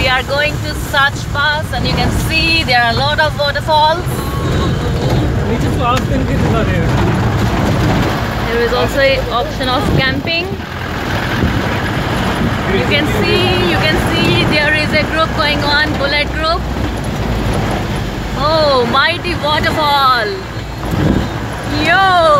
are going to Sach Pass, and you can see there are a lot of waterfalls. There is also an option of camping. You can see there is a group going on, bullet group. Oh, mighty waterfall. Yo!